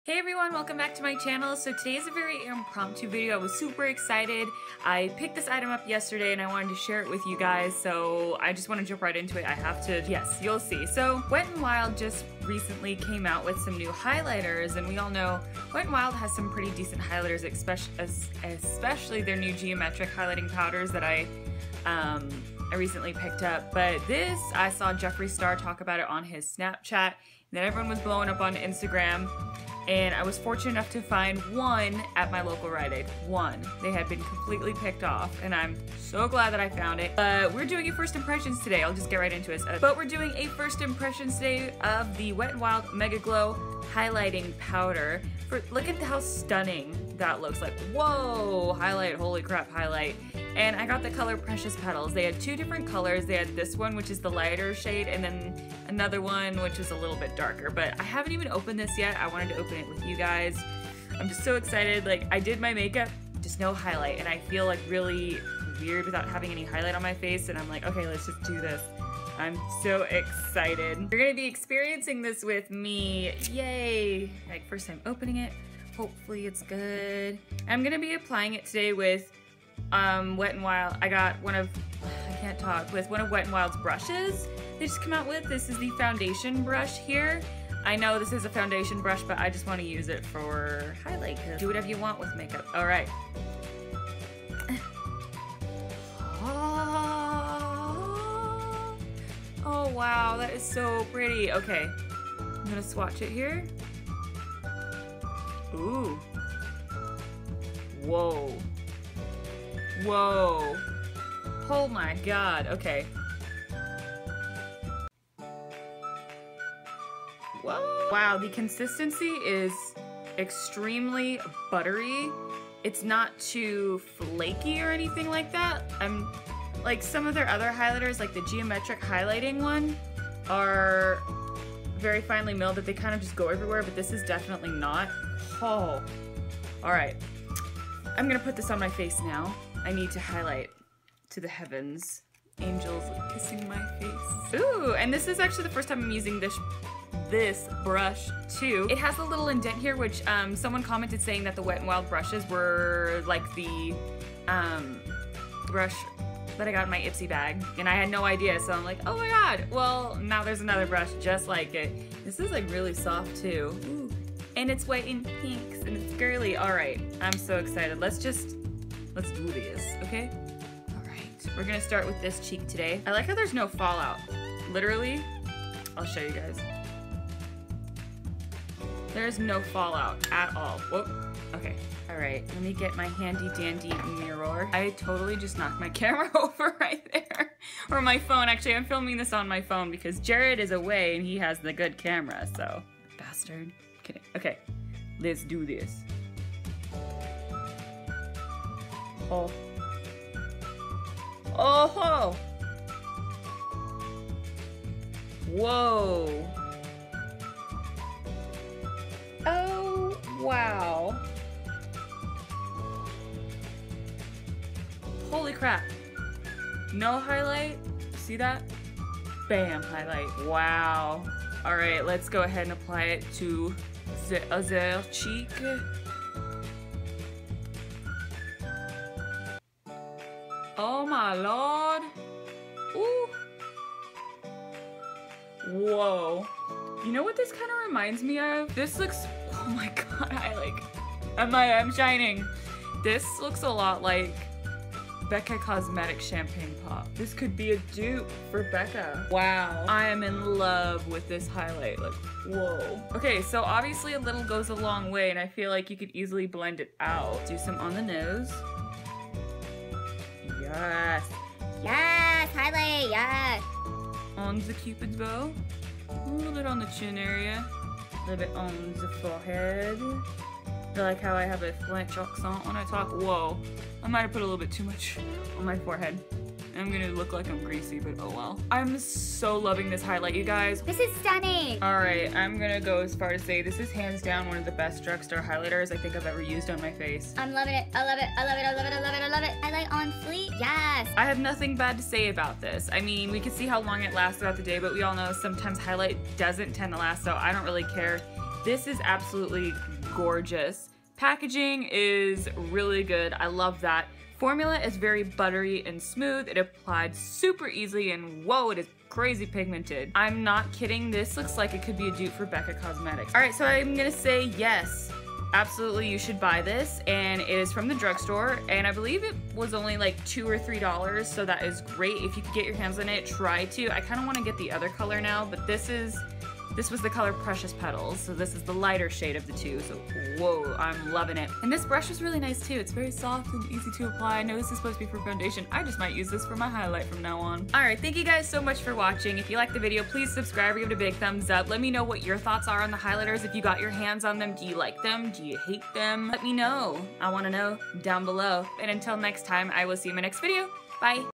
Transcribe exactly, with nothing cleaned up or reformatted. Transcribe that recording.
Hey everyone, welcome back to my channel. So today is a very impromptu video. I was super excited. I picked this item up yesterday and I wanted to share it with you guys, so I just want to jump right into it. I have to, yes, you'll see. So Wet n Wild just recently came out with some new highlighters, and we all know Wet n Wild has some pretty decent highlighters, especially their new geometric highlighting powders that I um, I recently picked up. But this, I saw Jeffree Star talk about it on his Snapchat, and then everyone was blowing up on Instagram. And I was fortunate enough to find one at my local Rite Aid. One. They had been completely picked off, and I'm so glad that I found it. Uh, we're doing a first impressions today. I'll just get right into it. Uh, but we're doing a first impressions today of the Wet n Wild Mega Glow Highlighting Powder. For, look at how stunning that looks. Like, whoa, highlight, holy crap, highlight. And I got the color Precious Petals. They had two different colors. They had this one, which is the lighter shade, and then another one, which is a little bit darker. But I haven't even opened this yet. I wanted to open it with you guys. I'm just so excited. Like, I did my makeup, just no highlight, and I feel like really weird without having any highlight on my face, and I'm like, okay, let's just do this. I'm so excited. You're gonna be experiencing this with me. Yay! Like, first time opening it. Hopefully it's good. I'm gonna be applying it today with um, Wet n Wild. I got one of, I can't talk, with one of Wet n Wild's brushes they just come out with. This is the foundation brush here. I know this is a foundation brush, but I just want to use it for highlight. Do whatever you want with makeup. All right. Oh, oh wow, that is so pretty. Okay, I'm gonna swatch it here. Ooh. Whoa. Whoa. Oh my god. Okay. Whoa. Wow, the consistency is extremely buttery. It's not too flaky or anything like that. I'm like some of their other highlighters, like the geometric highlighting one, are very finely milled that they kind of just go everywhere, but this is definitely not. Oh. Alright. I'm gonna put this on my face now. I need to highlight to the heavens. Angels kissing my face. Ooh, and this is actually the first time I'm using this this brush too. It has a little indent here, which um, someone commented saying that the Wet n Wild brushes were like the um, brush that I got in my Ipsy bag, and I had no idea, so I'm like, oh my god, well, now there's another brush just like it. This is like really soft too. Ooh. And it's white and pinks, and it's girly. All right, I'm so excited. Let's just, let's do this, okay? All right, we're gonna start with this cheek today. I like how there's no fallout. Literally, I'll show you guys. There's no fallout at all. Whoop. Okay. All right. Let me get my handy dandy mirror. I totally just knocked my camera over right there. Or my phone. Actually, I'm filming this on my phone because Jared is away and he has the good camera, so. Bastard. Kidding. Okay. Let's do this. Oh. Oh-ho! Whoa. Oh, wow. Holy crap. No highlight. See that? Bam, highlight. Wow. All right, let's go ahead and apply it to the other cheek. Oh my lord. Ooh. Whoa. You know what this kind of reminds me of? This looks, oh my god, I like, I'm, I'm shining. This looks a lot like Becca Cosmetics Champagne Pop. This could be a dupe for Becca. Wow, I am in love with this highlight. Like, whoa. Okay, so obviously a little goes a long way, and I feel like you could easily blend it out. Do some on the nose. Yes. Yes, highlight, yes. On the Cupid's bow. A little bit on the chin area, a little bit on the forehead. I like how I have a French accent when I talk. Whoa, I might have put a little bit too much on my forehead. I'm gonna look like I'm greasy, but oh well. I'm so loving this highlight, you guys. This is stunning. All right, I'm gonna go as far as say this is hands down one of the best drugstore highlighters I think I've ever used on my face. I'm loving it. I love it. I love it. I love it. I love it. I love it. Highlight on fleek. Yes. I have nothing bad to say about this. I mean, we can see how long it lasts throughout the day, but we all know sometimes highlight doesn't tend to last, so I don't really care This is absolutely gorgeous. Packaging is really good. I love that. Formula is very buttery and smooth. It applied super easily, and whoa, it is crazy pigmented. I'm not kidding. This looks like it could be a dupe for Becca Cosmetics. All right, so I'm gonna say yes. Absolutely, you should buy this, and it is from the drugstore, and I believe it was only like two or three dollars, so that is great. If you could get your hands on it, try to. I kind of want to get the other color now, but this is this was the color Precious Petals, so this is the lighter shade of the two, so whoa, I'm loving it. And this brush is really nice too. It's very soft and easy to apply. I know this is supposed to be for foundation. I just might use this for my highlight from now on. All right, thank you guys so much for watching. If you liked the video, please subscribe, give it a big thumbs up. Let me know what your thoughts are on the highlighters. If you got your hands on them, do you like them? Do you hate them? Let me know. I want to know down below. And until next time, I will see you in my next video. Bye.